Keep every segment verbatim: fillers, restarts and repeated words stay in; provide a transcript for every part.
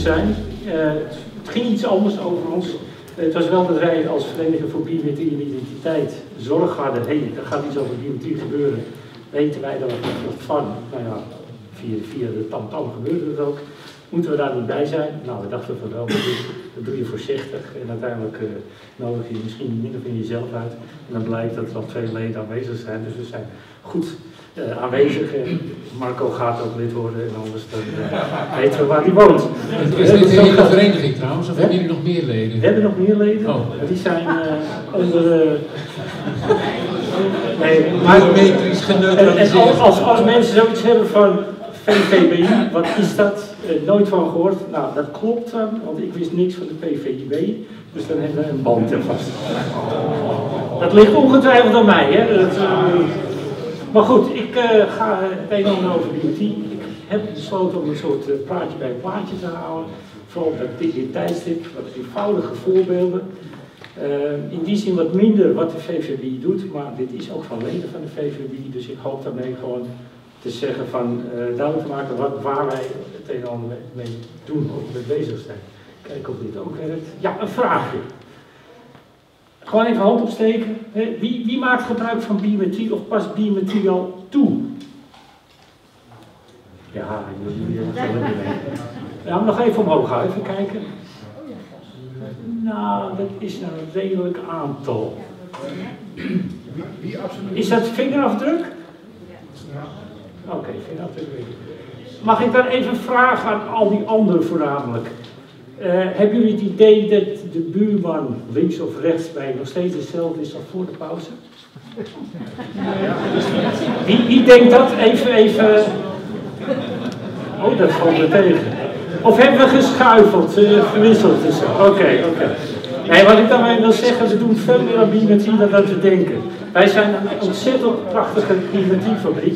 zijn. Uh, het ging iets anders over ons. Uh, het was wel dat wij als Vereniging voor Biometrie en Identiteit zorg hadden. Hé, hey, er gaat iets over biometrie gebeuren. Weten wij er wat van? Nou ja, via, via de tamtam gebeurde het ook. Moeten we daar niet bij zijn? Nou, we dachten van wel, dat doe je voorzichtig. En uiteindelijk uh, nodig je misschien minder van jezelf uit. En dan blijkt dat er al twee leden aanwezig zijn. Dus we zijn goed uh, aanwezig. En Marco gaat ook lid worden. En anders dan uh, weten we waar hij woont. Het is dit een hele vereniging trouwens? Of hebben jullie nog meer leden? We hebben nog meer leden. Oh. Die zijn uh, onder... Uh, nee, maar... En, en als, als, als mensen zoiets hebben van... V V B I, wat is dat? Uh, nooit van gehoord. Nou, dat klopt dan, want ik wist niks van de P V I B, dus dan hebben we een band er vast. Dat ligt ongetwijfeld aan mij, hè. Dat, uh, maar goed, ik uh, ga het een en ander over biometrie. Ik heb besloten om een soort uh, praatje bij een plaatje te houden. Vooral op dat dit tijdstip, wat eenvoudige voorbeelden. Uh, in die zin wat minder wat de V V B I doet, maar dit is ook van leden van de V V B I, dus ik hoop daarmee gewoon te zeggen van, uh, duidelijk te maken wat, waar wij het een en ander mee doen of mee bezig zijn. Kijken of dit ook werkt. Ja, een vraagje. Gewoon even hand opsteken. Wie, wie maakt gebruik van biometrie of past biometrie al toe? Ja, jullie hebben het wel. Ja, nog even omhoog gaan, even kijken. Nou, dat is een redelijk aantal. Is dat vingerafdruk? Oké, okay, vingerafdruk. Mag ik dan even vragen aan al die anderen voornamelijk? Uh, hebben jullie het idee dat de buurman links of rechts bij nog steeds hetzelfde is als voor de pauze? Wie, wie denkt dat? Even, even... Oh, dat valt me tegen. Of hebben we geschuifeld, uh, verwisseld tussen? Oké, okay, oké. Okay. Nee, wat ik daarmee wil zeggen, we doen veel meer aan biometrie dan dat we denken. Wij zijn een ontzettend prachtige biometriefabriek.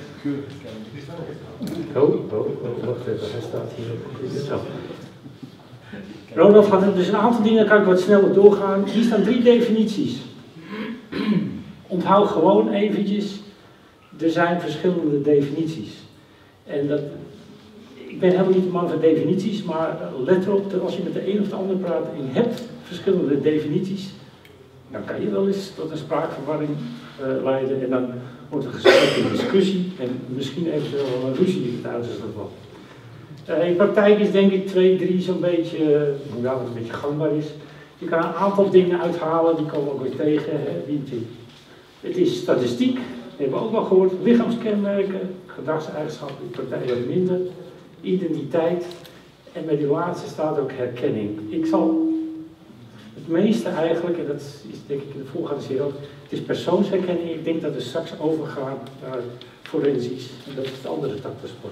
Oh, oh, oh, wacht even, hij staat hier op. Zo. Ronald had dus een aantal dingen, kan ik wat sneller doorgaan. Hier staan drie definities. Onthoud gewoon eventjes, er zijn verschillende definities. En dat, ik ben helemaal niet de man van definities, maar let erop dat als je met de een of de ander praat en je hebt verschillende definities, dan kan je wel eens tot een spraakverwarring uh, leiden en dan wordt er gesprek in discussie en misschien eventueel wel een ruzie in het uiterste geval. Uh, in praktijk is denk ik twee, drie zo'n beetje, uh, ja, wat een beetje gangbaar is. Je kan een aantal dingen uithalen, die komen ook weer tegen. Hè, het is statistiek, dat hebben we ook wel gehoord, lichaamskenmerken, gedragseigenschappen, in praktijk wat minder, identiteit en bij die laatste staat ook herkenning. Ik zal het meeste eigenlijk, en dat is denk ik in de voorgaande serie ook, het is persoonsherkenning, ik denk dat we straks overgaan naar forensisch en dat is de andere tak van sport.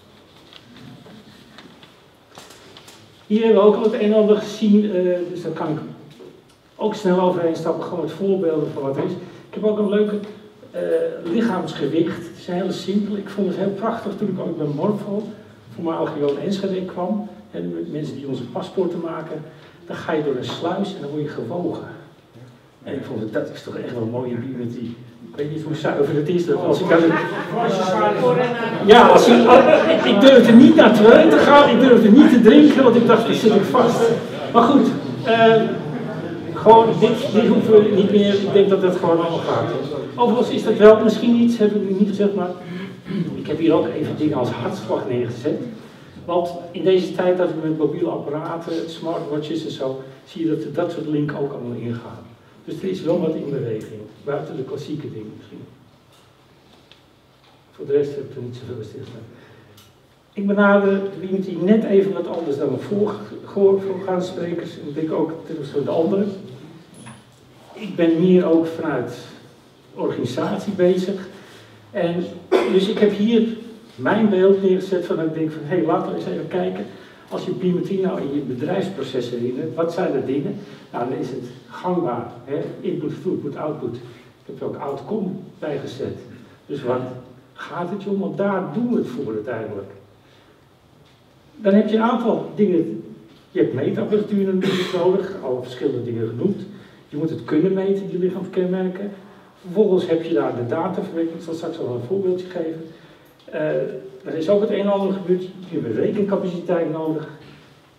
Hier hebben we ook al het een en ander gezien, uh, dus daar kan ik ook snel overheen stappen, gewoon met voorbeelden van wat er is. Ik heb ook een leuke uh, lichaamsgewicht, het is heel simpel, ik vond het heel prachtig toen ik ook bij Morpho, voormalig Johan Enschede kwam, en met mensen die onze paspoorten maken, dan ga je door een sluis en dan word je gewogen. En ik vond het, dat is toch echt wel een mooie biometrie. Ik weet niet hoe zuiver het is. Dat als ik aan het... Ja, als ik, als, ik durfde niet naar het toilet te gaan, ik durfde niet te drinken, want ik dacht, dan zit ik vast. Maar goed, uh, gewoon, dit, dit hoeven we niet meer, ik denk dat het gewoon allemaal gaat. Overigens is dat wel, misschien iets, heb ik niet gezegd, maar ik heb hier ook even dingen als hartslag neergezet. Want in deze tijd dat we met mobiele apparaten, smartwatches en zo, zie je dat dat soort linken ook allemaal ingaan. Dus er is wel wat in beweging, buiten de klassieke dingen misschien. Voor de rest heb ik er niet zoveel stilstaan. Ik benader de biometrie net even wat anders dan mijn voorgaande sprekers, en ik denk ook ten opzichte van de anderen. Ik ben hier ook vanuit organisatie bezig. En dus ik heb hier mijn beeld neergezet van dat ik denk van, hé, hey, laten we eens even kijken. Als je biometrie nou in je bedrijfsproces herinnert, wat zijn de dingen? Nou, dan is het gangbaar. Hè? Input, throughput, output. Ik heb er ook outcome bij gezet. Dus wat gaat het je om? Want daar doen we het voor uiteindelijk. Dan heb je een aantal dingen. Je hebt meetapparatuur natuurlijk nodig, al verschillende dingen genoemd. Je moet het kunnen meten, die lichaamskenmerken. Vervolgens heb je daar de data verwerkt. Ik zal straks al een voorbeeldje geven. Uh, er is ook het een en ander gebeurd. Je hebt rekencapaciteit nodig.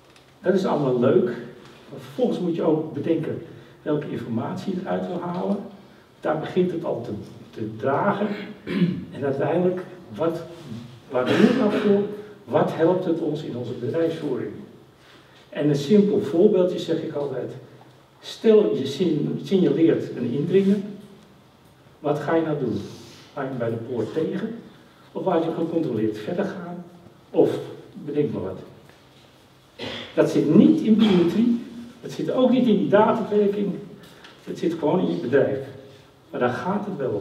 Dat is allemaal leuk. Maar vervolgens moet je ook bedenken welke informatie je eruit wil halen. Daar begint het al te, te dragen. En uiteindelijk, wat, waar doen we nou voor? Wat helpt het ons in onze bedrijfsvoering? En een simpel voorbeeldje zeg ik altijd. Stel je signaleert een indringer. Wat ga je nou doen? Ga je hem bij de poort tegen? Of laat je gecontroleerd verder gaan? Of bedenk maar wat. Dat zit niet in biometrie. Dat zit ook niet in die datawerking. Het zit gewoon in je bedrijf. Maar daar gaat het wel om.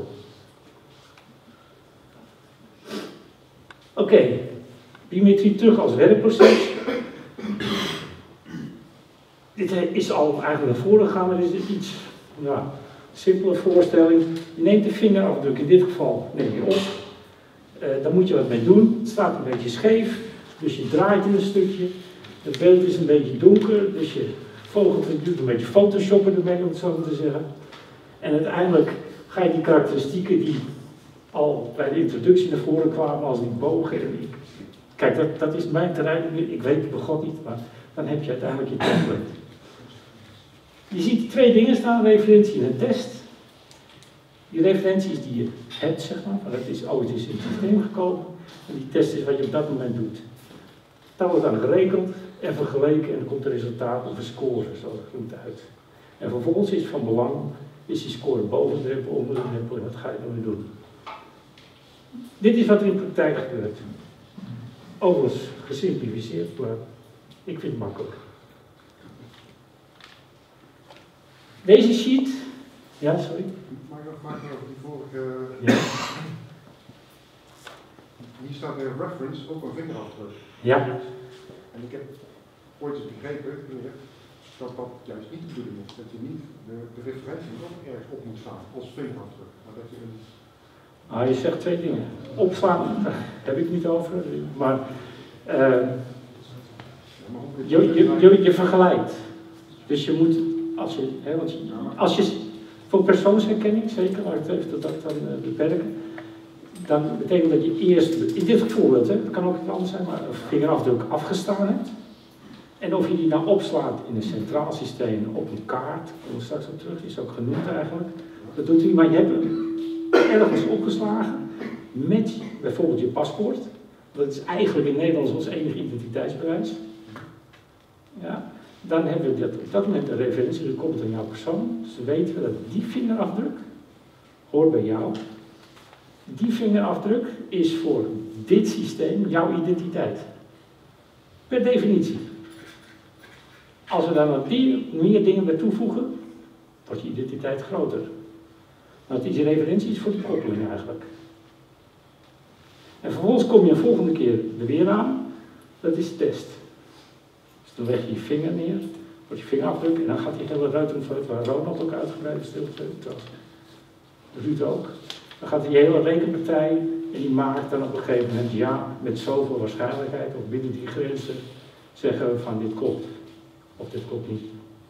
Oké, okay. Biometrie terug als werkproces. Dit is al eigenlijk naar voren gegaan, maar dit is iets ja, simpele voorstelling. Je neemt de vingerafdruk, in dit geval neem je op. Uh, daar moet je wat mee doen. Het staat een beetje scheef, dus je draait in een stukje. Het beeld is een beetje donker, dus je vogelt het doet een beetje photoshoppen ermee, om het zo te zeggen. En uiteindelijk ga je die karakteristieken die al bij de introductie naar voren kwamen, als die bogen en die... Kijk, dat, dat is mijn terrein, ik weet het bij God niet, maar dan heb je uiteindelijk je template. Je ziet twee dingen staan, referentie en een test. Die referentie is die je hebt, zeg maar, maar dat is ooit is in het systeem gekomen. En die test is wat je op dat moment doet. Daar wordt dan gerekend en vergeleken en dan komt het resultaat of een score, zo genoemd uit. En vervolgens is van belang, is die score boven de drempel, onder de drempel en wat ga je ermee doen. Dit is wat er in de praktijk gebeurt. Overigens gesimplificeerd, maar ik vind het makkelijk. Deze sheet, ja sorry. Mag ik nog maken over die vorige... Ja. Hier staat een reference op een vingerafdruk. Ja. En ik heb ooit eens begrepen dat dat juist niet de bedoeling is. Dat je niet de, de referentie ook ergens op moet staan als vingerafdruk. Maar dat je een... Ah, je zegt twee dingen. Opslaan, daar heb ik het niet over, maar uh, je, je, je, je vergelijkt. Dus je moet, als je, hè, want je, als je voor persoonsherkenning, zeker, laat ik het even tot dat dan uh, beperken, dan betekent dat je eerst, in dit voorbeeld, hè, dat kan ook iets anders zijn, maar een vingerafdruk afgestaan hebt. En of je die nou opslaat in een centraal systeem op een kaart, daar komen we straks op terug, is ook genoemd eigenlijk. Dat doet hij, maar je hebt hem ergens opgeslagen met bijvoorbeeld je paspoort. Dat is eigenlijk in Nederland ons enige identiteitsbewijs. Ja, dan hebben we dat, op dat moment een referentie, dat komt aan jouw persoon. Dus dan weten we dat die vingerafdruk hoort bij jou. Die vingerafdruk is voor dit systeem jouw identiteit. Per definitie. Als we daar nog die, meer dingen bij toevoegen, wordt je identiteit groter. Maar het is een referentie voor de koppeling eigenlijk. En vervolgens kom je een volgende keer er weer aan, dat is test. Dus dan leg je je vinger neer, wordt je vingerafdruk en dan gaat die hele ruitenfout waar Ronald ook uitgebreid is stilgezet, Ruud ook. Dan gaat die hele rekenpartij en die maakt dan op een gegeven moment ja, met zoveel waarschijnlijkheid of binnen die grenzen zeggen we van dit klopt. Of dit klopt niet.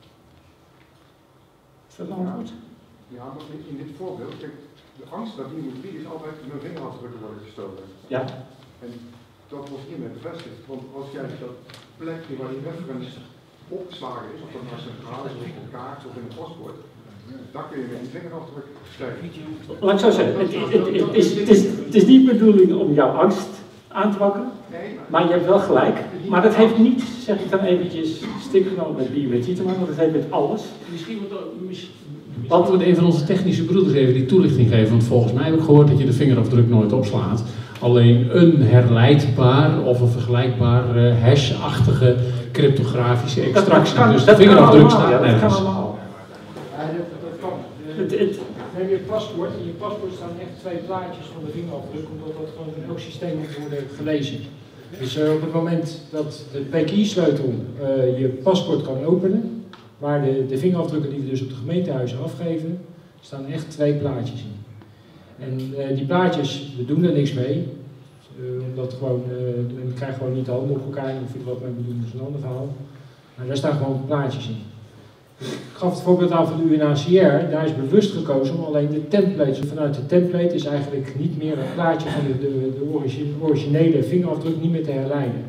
Is dat nou goed? Ja, maar in dit voorbeeld, kijk, de angst dat biometrie is altijd mijn vingerafdrukken worden gestolen. Ja. En dat wordt hiermee bevestigd, want als jij dat plekje waar die reference opgeslagen is, of dat nou centraal is, of op een kaart of in een paspoort, daar kun je met die vingerafdruk stijgen. Laat ik zo zeggen, het, het, het, het, is, het, is, het is niet de bedoeling om jouw angst aan te wakkeren, maar je hebt wel gelijk. Maar dat heeft niet, zeg ik dan eventjes, stikgenomen met biometrie te maken, want dat heeft met alles. Misschien wordt Want we een van onze technische broeders even die toelichting geven, want volgens mij heb ik gehoord dat je de vingerafdruk nooit opslaat. Alleen een herleidbaar of een vergelijkbaar uh, hash-achtige cryptografische extractie. Kan, dus de vingerafdruk staat nergens. Dat kan allemaal. Ja, dat, dat kan. Het, het, dan heb je een paspoort. In je paspoort staan echt twee plaatjes van de vingerafdruk, omdat dat gewoon in elk systeem moet worden gelezen. Dus uh, op het moment dat de P K I-sleutel uh, je paspoort kan openen, maar de, de vingerafdrukken die we dus op de gemeentehuizen afgeven, staan echt twee plaatjes in. En uh, die plaatjes, we doen er niks mee, uh, omdat gewoon, uh, we krijgen gewoon niet de handen op elkaar, of je er wat mee moet doen, dat is een ander verhaal. Maar daar staan gewoon plaatjes in. Ik gaf het voorbeeld aan van de U N H C R, daar is bewust gekozen om alleen de templates. Vanuit de template is eigenlijk niet meer een plaatje van de, de, de origine, originele vingerafdruk niet meer te herleiden.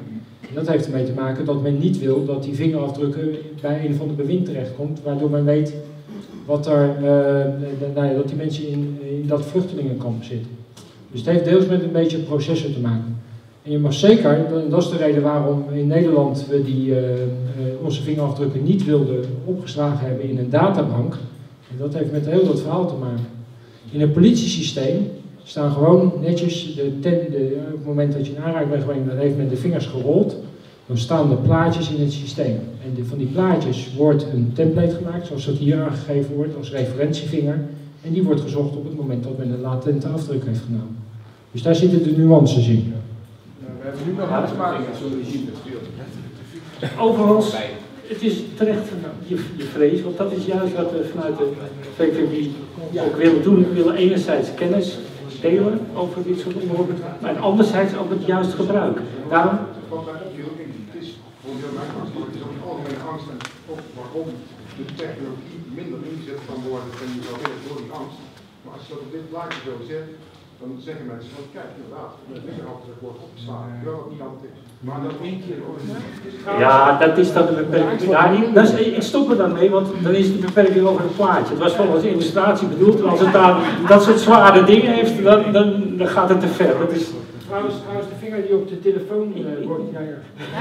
Dat heeft ermee te maken dat men niet wil dat die vingerafdrukken bij een of ander bewind terechtkomt, waardoor men weet wat er, uh, de, nou ja, dat die mensen in, in dat vluchtelingenkamp zitten. Dus het heeft deels met een beetje processen te maken. En je mag zeker, en dat is de reden waarom in Nederland we die, uh, uh, onze vingerafdrukken niet wilden opgeslagen hebben in een databank. En dat heeft met heel dat verhaal te maken. In een politiesysteem staan gewoon netjes, de ten, de, op het moment dat je in aanraking bent geweest, dan heeft men de vingers gerold. Dan staan de plaatjes in het systeem. En de, van die plaatjes wordt een template gemaakt, zoals dat hier aangegeven wordt, als referentievinger. En die wordt gezocht op het moment dat men een latente afdruk heeft genomen. Dus daar zitten de nuances in. We hebben nu nog aan te maken met zo'n regime. Overigens, het is terecht je, je vrees, want dat is juist wat we vanuit de V V B ook willen doen. We willen enerzijds kennis delen over dit soort onderwerpen, maar anderzijds ook het juist gebruik. Daarom. Wat mij opviel, het is voor heel mijn angst, maar het is ook een algemene angst en ook waarom de technologie minder ingezet kan worden dan je zou willen door die angst. Maar als je dat op dit plaatje zo zet, dan zeggen mensen van kijk inderdaad, met vingerafdruk wordt opgeslagen, terwijl dat niet altijd is. Maar dat één keer Ja, dat is dan de beperking. Ja, dat is, ik stop er dan mee, want dan is de beperking over het plaatje. Het was volgens de illustratie bedoeld, en als het daar dat soort zware dingen heeft, dan, dan, dan gaat het te ver. Dat is... Trouwens, trouwens, de vinger die op de telefoon uh, wordt. Ja, ja.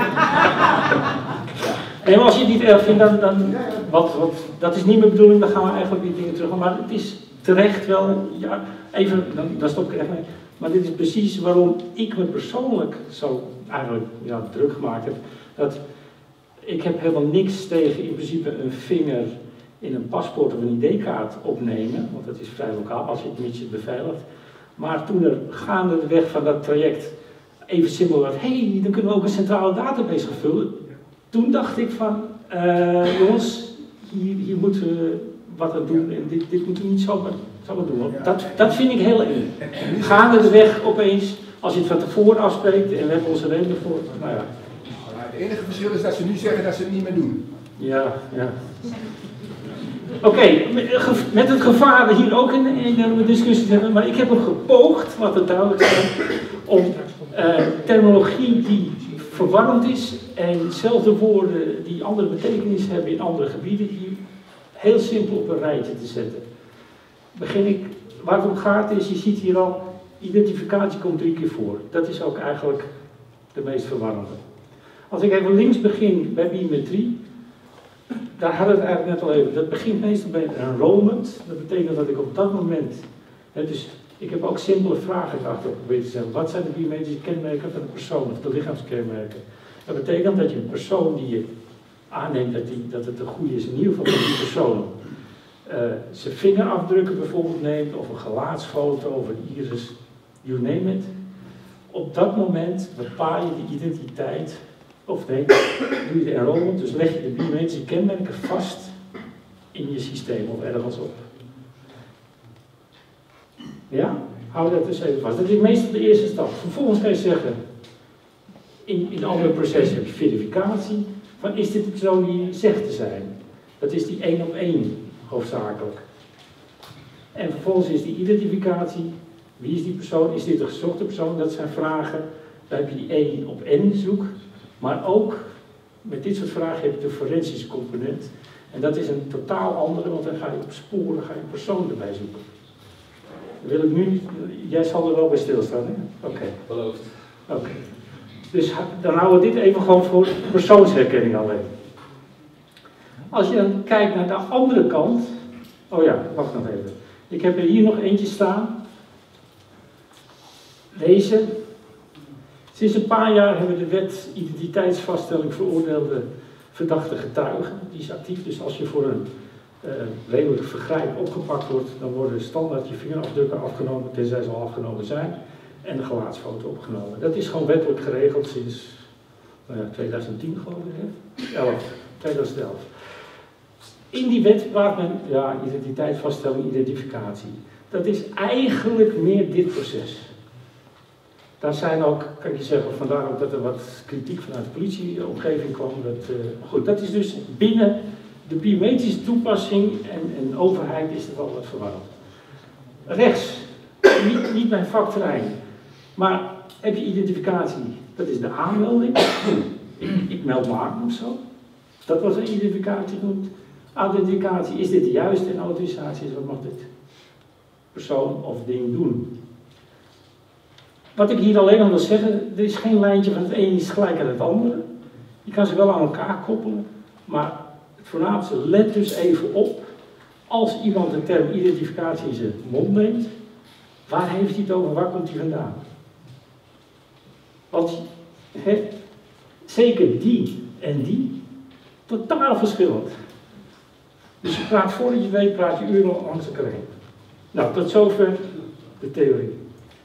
En als je het niet erg vindt, dan, dan wat, wat, dat is niet mijn bedoeling, dan gaan we eigenlijk die dingen terug. Maar het is terecht wel, ja, even, dan, dan stop ik echt mee. Maar dit is precies waarom ik me persoonlijk zo eigenlijk ja, druk gemaakt heb. Dat ik heb helemaal niks tegen in principe een vinger in een paspoort of een I D-kaart opnemen, want dat is vrij lokaal als je het mits beveiligt. Maar toen er gaandeweg van dat traject even simpel werd, hé, hey, dan kunnen we ook een centrale database gaan vullen. Toen dacht ik van, uh, jongens, hier, hier moeten we wat aan doen en dit, dit moeten we niet zomaar, zomaar doen. Want dat, dat vind ik heel eng. Gaandeweg opeens, als je het van tevoren afspreekt en we hebben onze redenen voor, nou ja. Het enige verschil is dat ze nu zeggen dat ze het niet meer doen. Ja, ja. Oké, okay, met het gevaar hier ook in, in de discussie te hebben, maar ik heb nog gepoogd, wat het duidelijk is, om uh, terminologie die verwarrend is en dezelfde woorden die andere betekenis hebben in andere gebieden hier heel simpel op een rijtje te zetten. Begin ik, waar het om gaat is, je ziet hier al, identificatie komt drie keer voor. Dat is ook eigenlijk de meest verwarrende. Als ik even links begin bij biometrie, daar hadden we het eigenlijk net al even. Dat begint meestal bij enrollment. Dat betekent dat ik op dat moment, hè, dus ik heb ook simpele vragen erachter proberen te stellen. Wat zijn de biometrische kenmerken van de persoon of de lichaamskenmerken? Dat betekent dat je een persoon die je aanneemt dat, die, dat het een goede is, in ieder geval van die persoon, uh, zijn vingerafdrukken bijvoorbeeld neemt, of een gelaatsfoto, of een iris, you name it. Op dat moment bepaal je de identiteit, of nee, doe je de enrollment, dus leg je de biometrische kenmerken vast in je systeem of ergens op. Ja? Hou dat dus even vast. Dat is meestal de eerste stap. Vervolgens kan je zeggen, in, in andere processen heb je verificatie, van is dit de persoon die je zegt te zijn? Dat is die één op één hoofdzakelijk. En vervolgens is die identificatie, wie is die persoon, is dit een gezochte persoon? Dat zijn vragen, daar heb je die één op één zoek. Maar ook met dit soort vragen heb je de forensische component. En dat is een totaal andere, want dan ga je op sporen, ga je een persoon erbij zoeken. Dat wil ik nu niet, jij zal er wel bij stilstaan, hè? Oké. Okay. Beloofd. Oké. Okay. Dus dan houden we dit even gewoon voor persoonsherkenning alleen. Als je dan kijkt naar de andere kant. Oh ja, wacht nog even. Ik heb er hier nog eentje staan. Deze. Sinds een paar jaar hebben we de wet identiteitsvaststelling veroordeelde verdachte getuigen. Die is actief, dus als je voor een uh, redelijk vergrijp opgepakt wordt, dan worden standaard je vingerafdrukken afgenomen, tenzij ze al afgenomen zijn, en een gelaatsfoto opgenomen. Dat is gewoon wettelijk geregeld sinds nou ja, tweeduizend tien geloof ik, hè? elf, tweeduizend elf. In die wet praat men, ja, identiteitsvaststelling, identificatie. Dat is eigenlijk meer dit proces. Daar zijn ook, kan ik je zeggen, vandaar ook dat er wat kritiek vanuit de politieomgeving kwam. Dat, uh, goed, dat is dus binnen de biometrische toepassing en, en overheid is dat al wat verwarrend. Rechts, niet, niet mijn vakterrein, maar heb je identificatie, Dat is de aanmelding. ik, ik meld me aan of zo. Dat was een identificatie genoemd. Authenticatie, is dit de juiste? En autorisatie is, wat mag dit persoon of ding doen? Wat ik hier alleen al wil zeggen, er is geen lijntje van het een is gelijk aan het andere. Je kan ze wel aan elkaar koppelen, maar het voornaamste, let dus even op, als iemand de term identificatie in zijn mond neemt, waar heeft hij het over, waar komt hij vandaan? Want he, zeker die en die, totaal verschillend. Dus je praat voordat je weet, praat je uren langs elkaar heen. Nou, tot zover de theorie.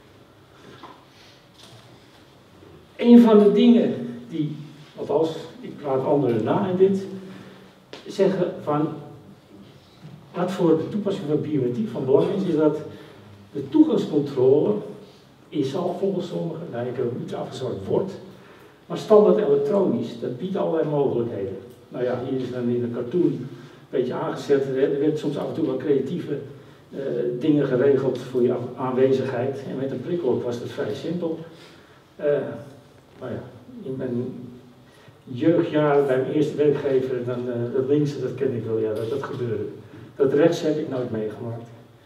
Een van de dingen die, althans, ik praat anderen na in dit, zeggen van, wat voor de toepassing van biometrie van belang is, is dat de toegangscontrole is al volgens sommigen, nou ik heb het niet afgezwakt wordt, maar standaard elektronisch, dat biedt allerlei mogelijkheden. Nou ja, hier is dan in de cartoon een beetje aangezet, er werd soms af en toe wel creatieve uh, dingen geregeld voor je aanwezigheid en met een prikklok was dat vrij simpel. Uh, nou ja, in mijn jeugdjaren bij mijn eerste werkgever, dan, uh, dat linkse, dat ken ik wel, ja, dat, dat gebeurde. Dat rechts heb ik nooit meegemaakt.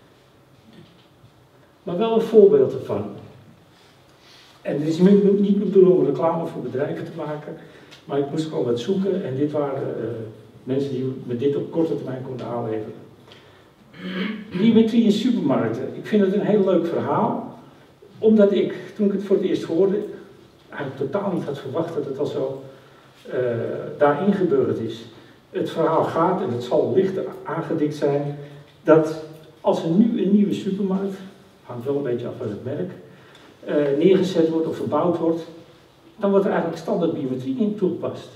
Maar wel een voorbeeld ervan. En het is niet, niet bedoeld om reclame voor bedrijven te maken, maar ik moest gewoon wat zoeken en dit waren uh, mensen die me dit op korte termijn konden aanleveren. Biometrie in supermarkten. Ik vind het een heel leuk verhaal, omdat ik, toen ik het voor het eerst hoorde, eigenlijk totaal niet had verwacht dat het al zo uh, daar ingebeurd is. Het verhaal gaat, en het zal licht aangedikt zijn, dat als er nu een nieuwe supermarkt, hangt wel een beetje af van het merk, uh, neergezet wordt of verbouwd wordt, dan wordt er eigenlijk standaard biometrie in toegepast.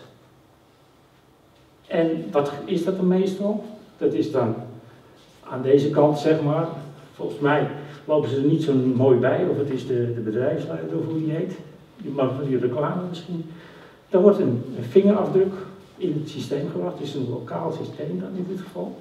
En wat is dat dan meestal? Dat is dan aan deze kant, zeg maar, volgens mij lopen ze er niet zo mooi bij, of het is de, de bedrijfsleider of hoe die heet, die mag van die reclame misschien. Dan wordt een, een vingerafdruk in het systeem gebracht, dus een lokaal systeem dan in dit geval.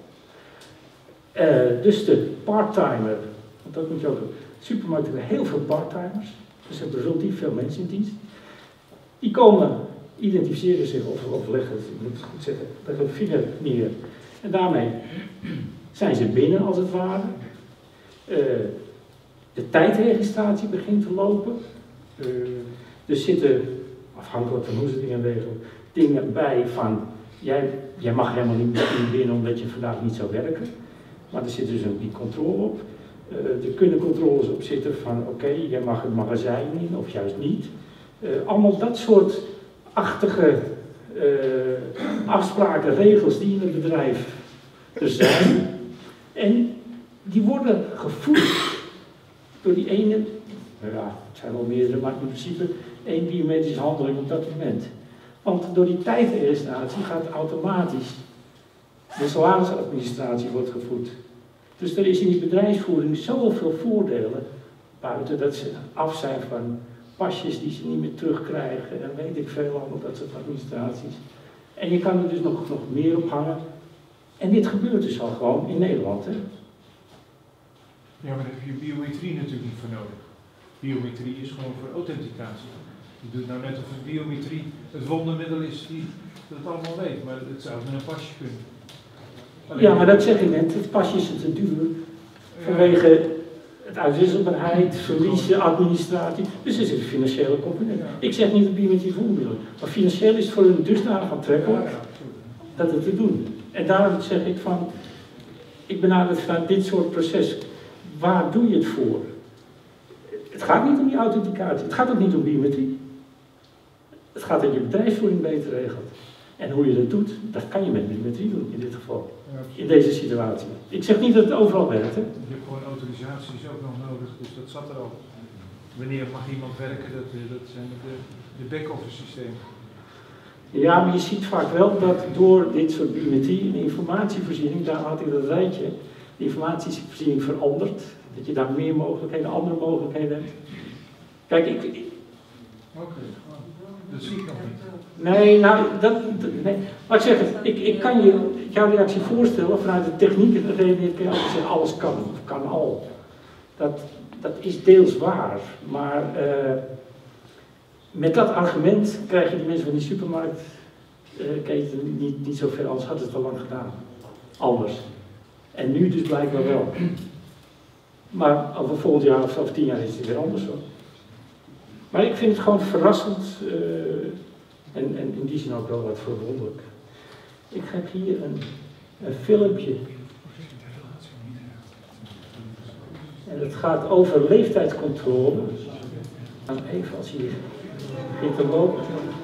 Uh, dus de parttimer, want dat moet je ook doen. Supermarkten hebben heel veel parttimers, dus ze hebben relatief veel mensen in dienst. Die komen, identificeren zich of, of leggen, ik moet het goed zeggen, leggen een vinger neer. En daarmee zijn ze binnen als het ware. Uh, de tijdregistratie begint te lopen. Uh, er zitten, afhankelijk van hoe ze dingen regelen, dingen bij van, jij, jij mag helemaal niet binnen omdat je vandaag niet zou werken. Maar er zit dus een die controle op. Uh, er kunnen controles op zitten van, oké, okay, jij mag het magazijn in of juist niet. Uh, allemaal dat soort achtige uh, afspraken, regels die in het bedrijf er zijn. En die worden gevoed door die ene, ja, het zijn wel meerdere, maar in principe één biometrische handeling op dat moment. Want door die tijdregistratie gaat automatisch de salarisadministratie wordt gevoed. Dus er is in die bedrijfsvoering zoveel voordelen, buiten dat ze af zijn van pasjes die ze niet meer terugkrijgen en weet ik veel allemaal dat soort administraties. En je kan er dus nog, nog meer op hangen. En dit gebeurt dus al gewoon in Nederland. Hè? Ja, maar daar heb je biometrie natuurlijk niet voor nodig. Biometrie is gewoon voor authenticatie. Je doet nou net of het biometrie het wondermiddel is die dat allemaal weet, maar het zou met een pasje kunnen. Alleen ja, maar dat zeg ik net, het pasje is te duur vanwege het uitwisselbaarheid, verliezen, administratie. Dus er zit een financiële component. Ik zeg niet dat biometrie voor onmiddellijk, maar financieel is het voor een dusdanig aantrekkelijk dat het te doen. En daarom zeg ik van, ik benader van dit soort proces. Waar doe je het voor? Het gaat niet om die authenticatie, het gaat ook niet om biometrie. Het gaat dat je bedrijfsvoering beter regelt. En hoe je dat doet, dat kan je met biometrie doen in dit geval. In deze situatie. Ik zeg niet dat het overal werkt. Hè? Je hebt gewoon autorisatie is ook nog nodig, dus dat zat er al. Wanneer mag iemand werken, dat, dat zijn de, de back-office systemen. Ja, maar je ziet vaak wel dat door dit soort biometrie en informatievoorziening, daar had ik dat rijtje, de informatievoorziening verandert. Dat je daar meer mogelijkheden, andere mogelijkheden hebt. Kijk, ik... ik Oké, okay. Dat zie ik nog niet. Nee, nou, dat, nee. Maar ik zeg het, ik, ik kan je jouw reactie voorstellen, vanuit de techniek en de redeneert kun je altijd zeggen, alles kan, of kan al. Dat, dat is deels waar, maar uh, met dat argument krijg je die mensen van die supermarktketen uh, niet, niet zo ver, anders hadden ze het al lang gedaan. Anders. En nu dus blijkbaar wel. Maar over volgend jaar of over tien jaar is het weer anders hoor. Maar ik vind het gewoon verrassend uh, en, en in die zin ook wel wat verwonderlijk. Ik heb hier een, een filmpje. En het gaat over leeftijdscontrole. Even als je begint te lopen.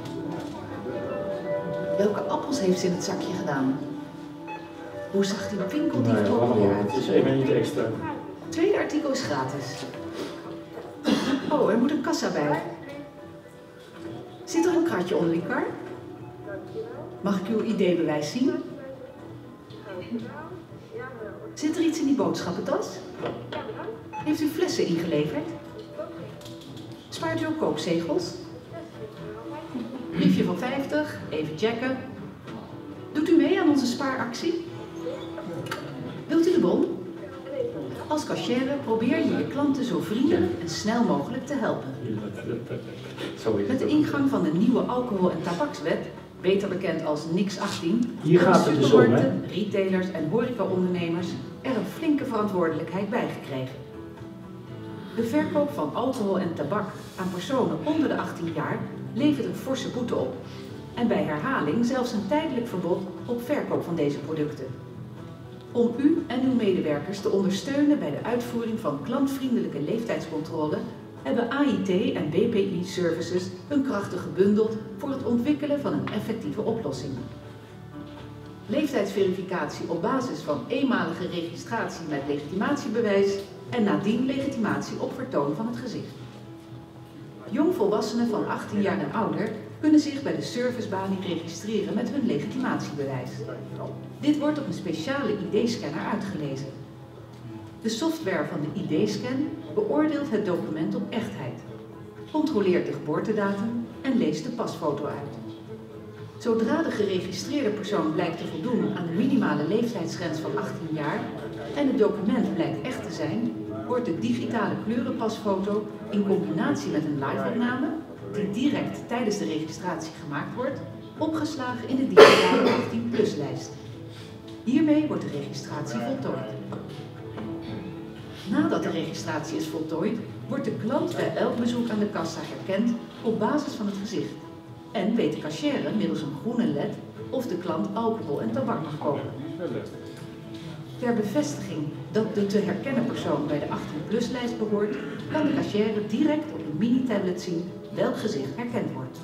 Welke appels heeft ze in het zakje gedaan? Hoe zag die winkeldief Nee, vogel eruit? het is even niet extra. Het tweede artikel is gratis. Oh, er moet een kassa bij. Zit er een kratje onder die kar? Mag ik uw I D-bewijs zien? Zit er iets in die boodschappentas? Heeft u flessen ingeleverd? Spaart u ook koopzegels? Briefje van vijftig, even checken. Doet u mee aan onze spaaractie? Wilt u de bon? Als cashier probeer je je klanten zo vriendelijk en snel mogelijk te helpen. Met de ingang van de nieuwe alcohol- en tabakswet, beter bekend als NIX achttien, Hier gaat het dus om, hè? supermarkten, retailers en horecaondernemers er een flinke verantwoordelijkheid bij gekregen. De verkoop van alcohol en tabak aan personen onder de achttien jaar levert een forse boete op. En bij herhaling zelfs een tijdelijk verbod op verkoop van deze producten. Om u en uw medewerkers te ondersteunen bij de uitvoering van klantvriendelijke leeftijdscontrole hebben A I T en B P I Services hun krachten gebundeld voor het ontwikkelen van een effectieve oplossing. Leeftijdsverificatie op basis van eenmalige registratie met legitimatiebewijs en nadien legitimatie op vertoon van het gezicht. Jongvolwassenen van achttien jaar en ouder kunnen zich bij de servicebalie registreren met hun legitimatiebewijs. Dit wordt op een speciale I D-scanner uitgelezen. De software van de I D-scan beoordeelt het document op echtheid, controleert de geboortedatum en leest de pasfoto uit. Zodra de geregistreerde persoon blijkt te voldoen aan de minimale leeftijdsgrens van achttien jaar en het document blijkt echt te zijn, wordt de digitale kleurenpasfoto in combinatie met een live-opname, die direct tijdens de registratie gemaakt wordt, opgeslagen in de digitale achttien plus lijst. Hiermee wordt de registratie voltooid. Nadat de registratie is voltooid, wordt de klant bij elk bezoek aan de kassa herkend op basis van het gezicht. En weet de cashier middels een groene led of de klant alcohol en tabak mag kopen. Ter bevestiging dat de te herkennen persoon bij de achttien plus lijst behoort, kan de cashier direct op een mini-tablet zien welk gezicht herkend wordt.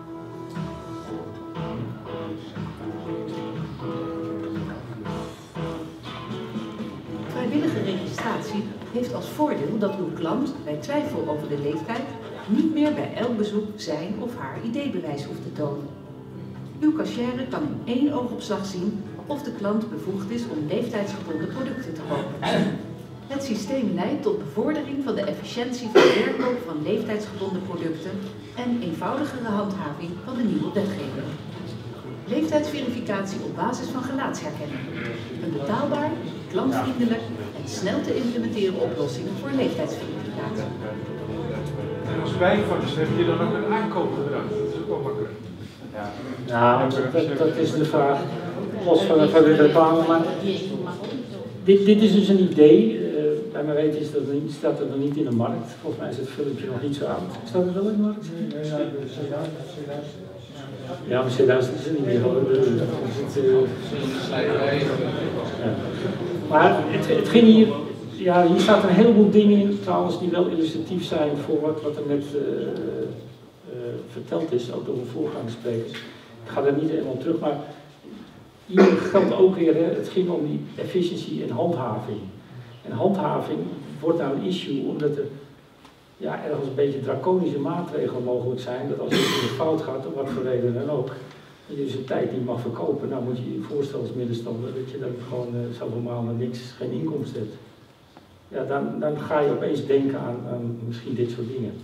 Vrijwillige registratie heeft als voordeel dat uw klant bij twijfel over de leeftijd niet meer bij elk bezoek zijn of haar I D-bewijs hoeft te tonen. Uw cashier kan in één oogopslag zien of de klant bevoegd is om leeftijdsgebonden producten te kopen. Het systeem leidt tot bevordering van de efficiëntie van de verkoop van leeftijdsgebonden producten en eenvoudigere handhaving van de nieuwe wetgeving. Leeftijdsverificatie op basis van gelaatsherkenning. Een betaalbaar, klantvriendelijk en snel te implementeren oplossing voor leeftijdsverificatie. En als bijvangst heb je dan ook een aankoopgedrag? Dat is ook wel makkelijk. Ja, nou, dat, dat is de vraag. Los van, van de reclame, maar dit, dit is dus een idee. Uh, bij mij weten is dat er niet, staat er nog niet in de markt. Volgens mij is het filmpje nog niet zo oud. Staat er wel in de markt? Ja, maar C duizend is er niet meer. Ja. Maar het, het ging hier, ja, hier staat een heleboel dingen in trouwens die wel illustratief zijn voor wat, wat er net uh, uh, verteld is, ook door de voorgaande sprekers. Ik ga daar niet helemaal terug, maar hier geldt ook weer, hè, het ging om die efficiëntie en handhaving. En handhaving wordt nou een issue omdat er ja, ergens een beetje draconische maatregelen mogelijk zijn, dat als het in de fout gaat, om wat voor reden dan ook, dat je dus een tijd niet mag verkopen. Nou moet je je voorstellen als middenstander dat je dan gewoon uh, zoveel maanden niks, geen inkomsten hebt. Ja, dan, dan ga je opeens denken aan, aan misschien dit soort dingen.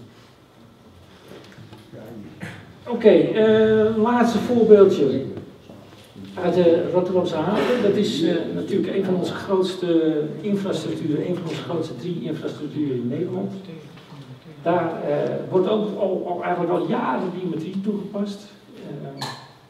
Oké, okay, uh, laatste voorbeeldje uit de Rotterdamse haven. Dat is uh, natuurlijk een van onze grootste infrastructuren, een van onze grootste drie infrastructuren in Nederland. Daar uh, wordt ook al, al, eigenlijk al jaren biometrie toegepast. Uh,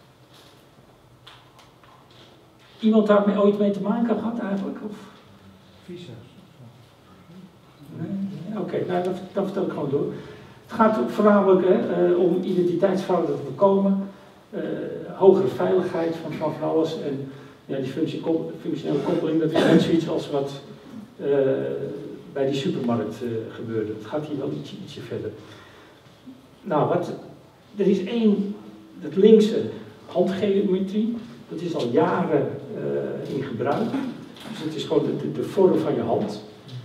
iemand daar mee, ooit mee te maken gehad eigenlijk? Of? Visa's. Nee? Oké, okay, nou, dan, dan vertel ik gewoon door. Het gaat voornamelijk hè, uh, om identiteitsfraude te voorkomen, uh, hogere veiligheid van, van, van alles en ja, die functie, functionele koppeling, dat is net zoiets als wat uh, bij die supermarkt uh, gebeurde. Het gaat hier wel ietsje, ietsje verder. Nou, wat, er is één, het linkse, handgeometrie, dat is al jaren uh, in gebruik. Dus het is gewoon de, de vorm van je hand.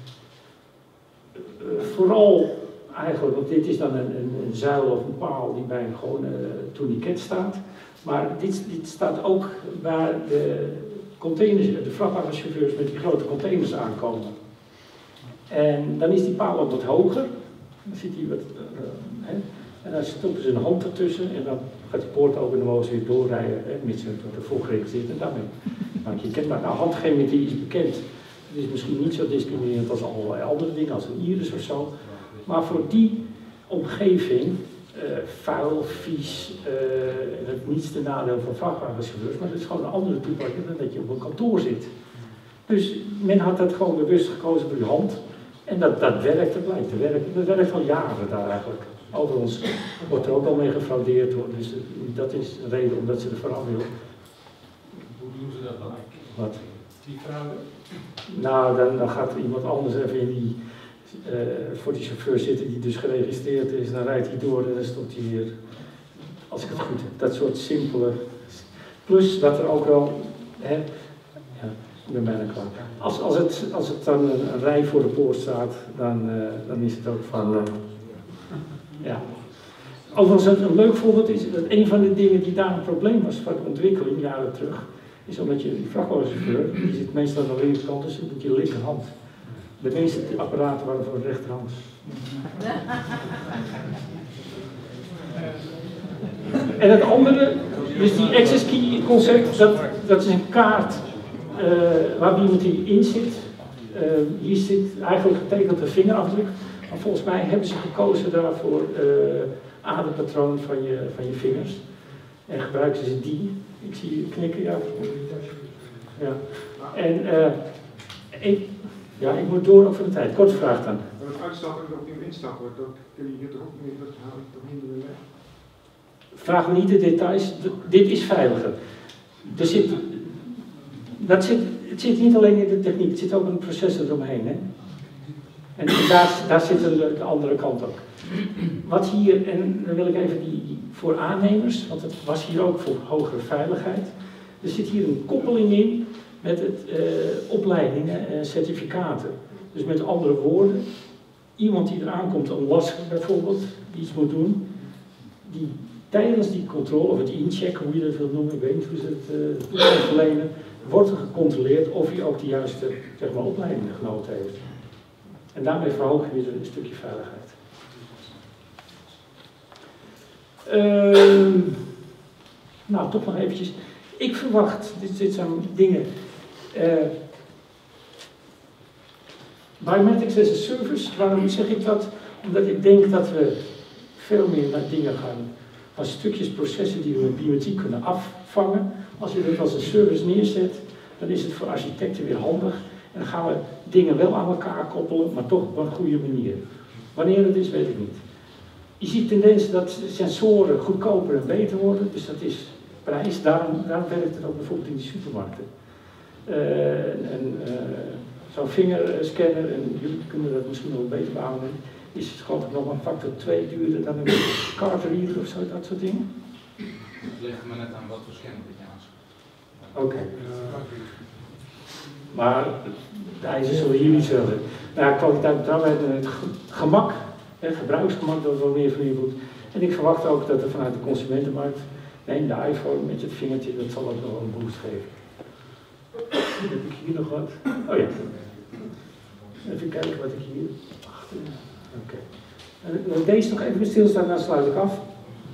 Uh, vooral eigenlijk, want dit is dan een, een, een zuil of een paal die bij een gewone uh, tourniquet staat. Maar dit, dit staat ook waar de containers, de vrachtwagenchauffeurs met die grote containers aankomen. En dan is die paal ook wat hoger. Dan zit hij wat, uh, hè, en dan stoppen ze een hand ertussen en dan gaat die poort open en dan mogen ze weer doorrijden, hè, mits ze ervoor geregistreerd en daarmee maak je kenbaar. Nou, handgeometrie is bekend. Het is misschien niet zo discriminerend als allerlei andere dingen, als een iris of zo. Maar voor die omgeving, uh, vuil, vies, uh, en het niets te nadeel van vrachtwagenchauffeurs, maar het is gewoon een andere toepassing dan dat je op een kantoor zit. Dus men had dat gewoon bewust gekozen voor je hand. En dat, dat werkt, dat blijkt te werken. Dat werkt al jaren daar eigenlijk. Overigens wordt er ook al mee gefraudeerd hoor. Dus dat is een reden omdat ze er vooral willen. Hoe doen ze dat dan? Wat? Die fraude? Nou, dan, dan gaat er iemand anders even in die, uh, voor die chauffeur zitten die dus geregistreerd is. Dan rijdt hij door en dan stopt hij weer, als ik het goed heb, dat soort simpele. Plus dat er ook wel, hè, ja, ik ben bijna klaar. Als, als, het, als het dan een, een rij voor de poort staat, dan, uh, dan is het ook van, uh, ja. Overigens, een, een leuk voorbeeld is dat een van de dingen die daar een probleem was voor de ontwikkeling, jaren terug, is omdat je die vrachtwagenchauffeur, die zit meestal aan de linkerkant, dus met je linkerhand. De meeste apparaten waren voor de rechterhand. En het andere, dus die access key concept, dat, dat is een kaart uh, waar biometrie in zit. Uh, hier zit eigenlijk getekend een vingerafdruk. Maar volgens mij hebben ze gekozen daarvoor uh, aderpatroon van je, van je vingers. En gebruiken ze die. Ik zie je knikken, ja. Ja. En uh, ik, ja, ik moet door over de tijd. Korte vraag dan. Maar het uitstappen en opnieuw instappen, dat kun je hier toch ook niet, dat haal ik toch minder weg? Vraag me niet de details. D dit is veiliger. Er zit, dat zit, het zit niet alleen in de techniek, het zit ook een processor eromheen. Hè? En daar, daar zit de, de andere kant ook. Wat hier, en dan wil ik even die, die voor aannemers, want het was hier ook voor hogere veiligheid. Er zit hier een koppeling in met het uh, opleidingen en certificaten. Dus met andere woorden, iemand die eraan komt, een lasser bijvoorbeeld, die iets moet doen, die tijdens die controle, of het inchecken, hoe je dat wilt noemen, ik weet niet hoe ze het uh, toegang verlenen, wordt er gecontroleerd of hij ook de juiste zeg maar, opleidingen genoten heeft. En daarmee verhoog je weer een stukje veiligheid. Uh, nou, toch nog eventjes. Ik verwacht, dit, dit zijn dingen. Uh, Biometrics as a service, waarom zeg ik dat? Omdat ik denk dat we veel meer naar dingen gaan, als stukjes processen die we met biometrie kunnen afvangen. Als je dat als een service neerzet, dan is het voor architecten weer handig. En dan gaan we dingen wel aan elkaar koppelen, maar toch op een goede manier. Wanneer het is, weet ik niet. Je ziet tendens dat sensoren goedkoper en beter worden, dus dat is prijs. Daarom, daarom werkt het ook bijvoorbeeld in die supermarkten. Uh, en uh, zo'n vingerscanner, en jullie kunnen dat misschien wel beter behouden, is het gewoon nog een factor twee duurder dan een card reader of zo, dat soort dingen. Het ligt maar net aan wat voor scanner je aanschaft. Oké. Okay. Maar de eisen zullen hier niet zullen. Nou, kwaliteit, betrouwbaarheid en het gemak, het gebruiksgemak, dat is wel meer van invloed. En ik verwacht ook dat er vanuit de consumentenmarkt, neem de iPhone met het vingertje, dat zal ook nog wel een boost geven. Heb ik hier nog wat? Oh ja. Even kijken wat ik hier achter. Oké. Okay. Deze nog even stilstaan, dan sluit ik af.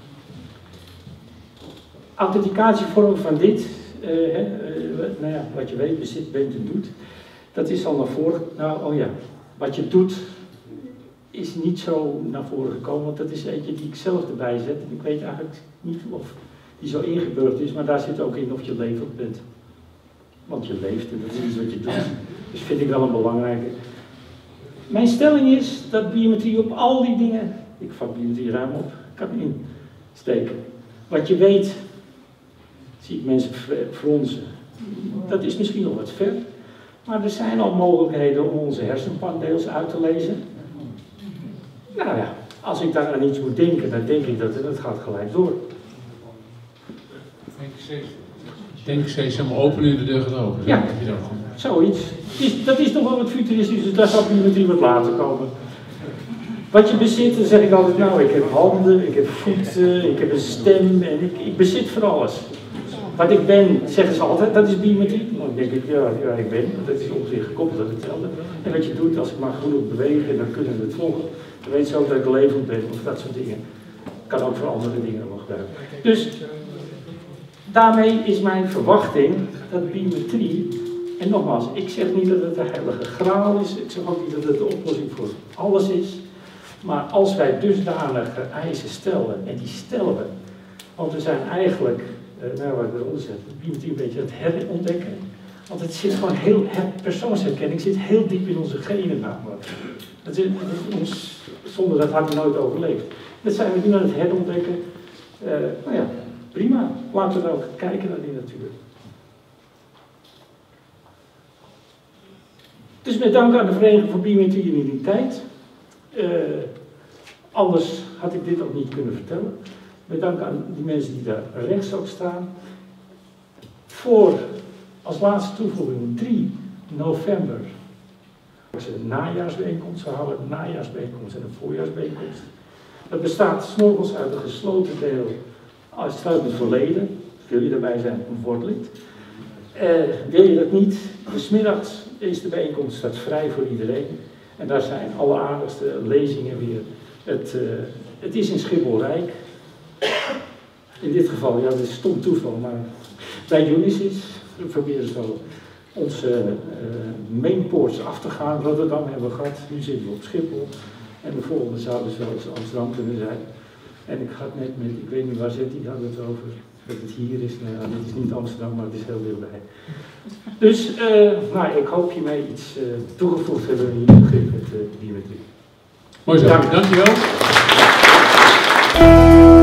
Authenticatievorm van dit, uh, hè, uh, nou ja, wat je weet, bezit, bent en doet, dat is al naar voren. Nou, oh ja, wat je doet is niet zo naar voren gekomen, want dat is eentje die ik zelf erbij zet. En ik weet eigenlijk niet of die zo ingebeurd is, maar daar zit ook in of je levend bent. Want je leeft en dat is iets wat je doet. Dus vind ik wel een belangrijke. Mijn stelling is dat biometrie op al die dingen, ik vat biometrie ruim op, kan insteken. Wat je weet, zie ik mensen fronsen. Dat is misschien nog wat ver, maar er zijn al mogelijkheden om onze hersenpandeels uit te lezen. Nou ja, als ik daar aan iets moet denken, dan denk ik dat en dat gaat gelijk door. Denk steeds helemaal open nu de deur gaat open. Ja, zoiets. Is, dat is toch wel wat futuristisch, dus daar zal biometrie wat later komen. Wat je bezit, dan zeg ik altijd, nou, ik heb handen, ik heb voeten, ik heb een stem en ik, ik bezit van alles. Wat ik ben, zeggen ze altijd, dat is biometrie. Dan denk ik, ja, ja ik ben, dat is ongeveer gekoppeld aan hetzelfde. En wat je doet, als ik maar genoeg beweeg en dan kunnen we het volgen, dan weet ze ook dat ik levend ben of dat soort dingen. Kan ook voor andere dingen nog gebruiken. Dus daarmee is mijn verwachting dat biometrie, en nogmaals, ik zeg niet dat het de heilige graal is, ik zeg ook niet dat het de oplossing voor alles is, maar als wij dusdanige eisen stellen, en die stellen we, want we zijn eigenlijk, uh, nou wat ik eronder zet, biometrie een beetje het herontdekken, want het zit gewoon heel, persoonsherkenning zit heel diep in onze genen namelijk. Dat is, dat is ons, zonder dat had je nooit overleefd. Dat zijn we nu aan het herontdekken, uh, nou ja, prima, laten we ook kijken naar die natuur. Dus met dank aan de Vereniging voor Biometrie en Identiteit. Uh, anders had ik dit ook niet kunnen vertellen. Met dank aan die mensen die daar rechts ook staan. Voor, als laatste toevoeging, drie november. Een najaarsbijeenkomst, we houden een najaarsbijeenkomst en een voorjaarsbijeenkomst. Dat bestaat 's morgens uit een gesloten deel, uitsluitend voor leden. Wil je daarbij zijn, word lid. Uh, wil je dat niet, dus 's middags is de bijeenkomst staat vrij voor iedereen. En daar zijn alle aardigste lezingen weer. Het, uh, het is in Schipholrijk. In dit geval, ja, dat is stom toeval, maar bij Unisys we proberen zo onze uh, mainports af te gaan. Rotterdam hebben we gehad, nu zitten we op Schiphol. En de volgende zou dus wel eens Amsterdam kunnen zijn. En ik had net met, ik weet niet waar zit die, had het over. Dat het hier is, nou, dit is niet Amsterdam, maar het is heel dichtbij. Dus, uh, nou, ik hoop je mij iets uh, toegevoegd hebben in je begrip met uh, biometrie. Mooi zo, Dank. dankjewel.